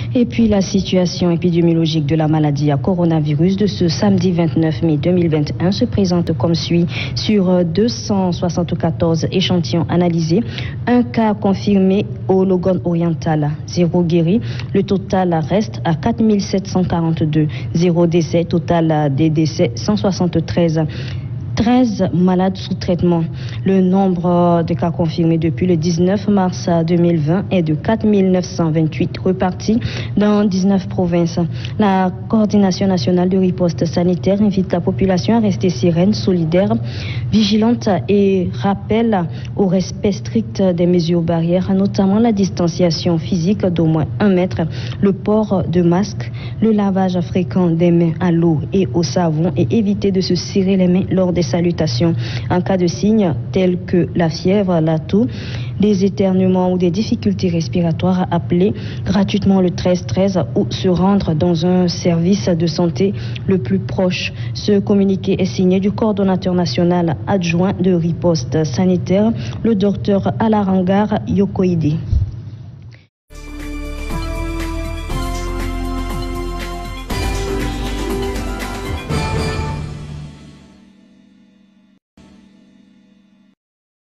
Et puis la situation épidémiologique de la maladie à coronavirus de ce samedi 29 mai 2021 se présente comme suit. Sur 274 échantillons analysés, un cas confirmé au Logone oriental, 0 guéri. Le total reste à 4742. 0 décès, total des décès 173. 13 malades sous traitement. Le nombre de cas confirmés depuis le 19 mars 2020 est de 4 928 repartis dans 19 provinces. La coordination nationale de riposte sanitaire invite la population à rester sereine, solidaire, vigilante et rappelle au respect strict des mesures barrières, notamment la distanciation physique d'au moins 1 mètre, le port de masque, le lavage fréquent des mains à l'eau et au savon et éviter de se serrer les mains lors des salutations. En cas de signes tels que la fièvre, la toux, des éternuements ou des difficultés respiratoires, appeler gratuitement le 1313 ou se rendre dans un service de santé le plus proche. Ce communiqué est signé du coordonnateur national adjoint de riposte sanitaire, le docteur Alarangar Yokoide.